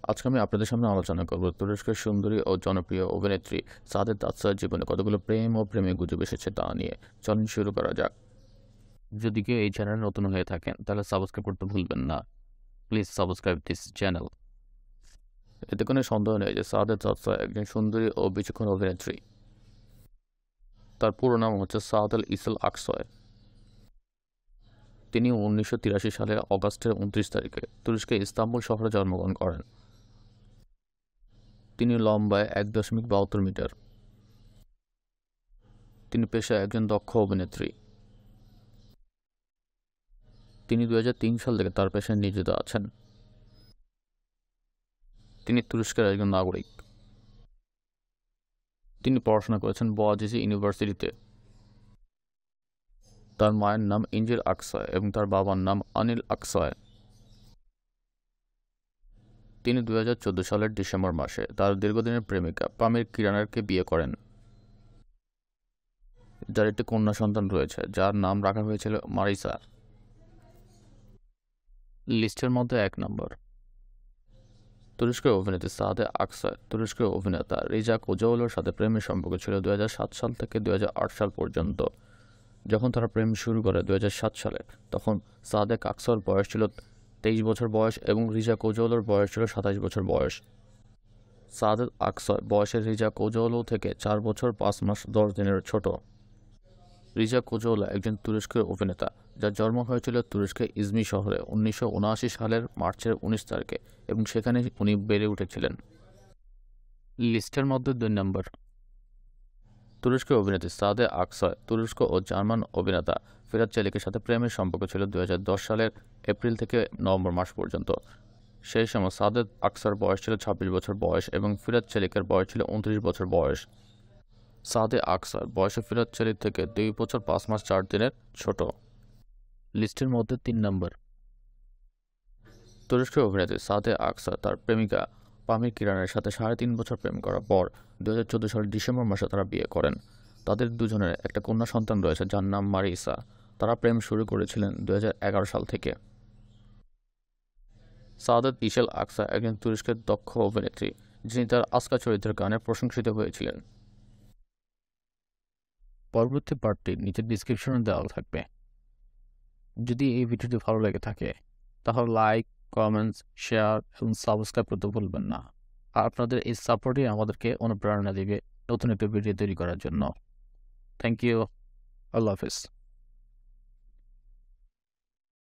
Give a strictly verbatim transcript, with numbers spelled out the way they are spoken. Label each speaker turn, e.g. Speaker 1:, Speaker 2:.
Speaker 1: আজকে আমি আপনাদের সামনে আলোচনা করব তুরস্কের সুন্দরী ও জনপ্রিয় অভিনেত্রী সাদেত আকসয়ের জীবনে কতগুলো প্রেম ও প্রেমে গুজব এসেছে তা নিয়ে। চলুন শুরু করা যাক। যদি কেউ এই চ্যানেলে নতুন হয়ে থাকেন তাহলে সাবস্ক্রাইব করতে ভুলবেন না। Please subscribe this channel. এতে কোনো সন্দেহ নেই যে সাদেত আকসয় একজন সুন্দরী ও বিচক্ষণ অভিনেত্রী। তার পুরো নাম হচ্ছে সাদেত ইসল আকসয়। তিনি উনিশশো তিরাশি সালের অগাস্টের উনত্রিশ তারিখে তুরস্কের ইস্তাম্বুল শহরে জন্মগ্রহণ করেন। তিনি লম্বায় এক দশমিক বাহাত্তর মিটার। তিনি পেশায় একজন দক্ষ অভিনেত্রী। তিনি দুই হাজার তিন সাল থেকে তার পেশায় নিয়োজিত আছেন। তিনি তুরস্কের একজন নাগরিক। তিনি পড়াশোনা করেছেন বোয়াজিজি ইউনিভার্সিটিতে। তার মায়ের নাম ইঞ্জিল আকসয় এবং তার বাবার নাম অনিল আকসয়। তিনি দুই হাজার চোদ্দ সালের ডিসেম্বর মাসে তার দীর্ঘদিনের প্রেমিকা পামির কিরানারকে বিয়ে করেন, যার একটি কন্যা সন্তান রয়েছে যার নাম রাখা হয়েছিল মারিসা। লিস্টের মধ্যে এক নম্বর। তুরস্কের অভিনেত্রী সাদেত আকসয় তুরস্কের অভিনেতা রিজা কোজাওলোর সাথে প্রেমের সম্পর্ক ছিল দুই হাজার সাত সাল থেকে দুই হাজার আট সাল পর্যন্ত। যখন তারা প্রেম শুরু করে দুই হাজার সাত সালে, তখন সাদেত আকসয়ের বয়স ছিল তেইশ বছর বয়স এবং রিজা কোজাওলোর বয়স ছিল সাতাশ বছর বয়স। সাদেত আকসয় বয়সে রিজা কোজাওলো থেকে চার বছর পাঁচ মাস দশ দিনের ছোট। রিজা কোজাওলো একজন তুরস্কের অভিনেতা, যার জন্ম হয়েছিল তুরস্কের ইজমি শহরে উনিশশো উনআশি সালের মার্চের উনিশ তারিখে এবং সেখানে উনি বেড়ে উঠেছিলেন। লিস্টের মধ্যে দুই নম্বর। তুরস্কের অভিনেত্রী সাদেত আকসয় তুরস্ক ও জার্মান অভিনেতা ফিরাত চেলিকের সাথে প্রেমের সম্পর্ক ছিল দুই হাজার দশ সালের এপ্রিল থেকে নভেম্বর মাস পর্যন্ত। সেই সময় সাদেত আকসয়ের বয়স ছিল ছাব্বিশ বছর বয়স এবং ফিরাত চেলিকের বয়স ছিল উনত্রিশ বছর বয়স। সাদেত আকসয় বয়সে ফিরাত চেলিক থেকে দুই বছর পাঁচ মাস চার দিনের ছোট। লিস্টের মধ্যে তিন নম্বর। তুরস্কের অভিনেত্রী সাদেত আকসয় তার প্রেমিকা পামির কিরানের সাথে সাড়ে তিন বছর প্রেম করার পর দুই হাজার চোদ্দ সালের ডিসেম্বর মাসে তারা বিয়ে করেন। তাদের দুজনের একটা কন্যা সন্তান রয়েছে যার নাম মারিসা। তারা প্রেম শুরু করেছিলেন দুই হাজার এগারো সাল থেকে। সাদেত ইসল আকসয় একজন তুরস্কের দক্ষ অভিনেত্রী, যিনি তার আস্কা চরিত্রের গানে প্রশংসিত হয়েছিলেন। পরবর্তী পার্টটি নিচের ডিসক্রিপশনে দেওয়া থাকবে। যদি এই ভিডিওটি ভালো লেগে থাকে তাহলে লাইক, কমেন্টস, শেয়ার এবং সাবস্ক্রাইব করতে ভুলবেন না। আর আপনাদের এই সাপোর্টই আমাদেরকে অনুপ্রেরণা দিবে নতুন একটা ভিডিও তৈরি করার জন্য। Thank you. আল্লাহ হাফিজ।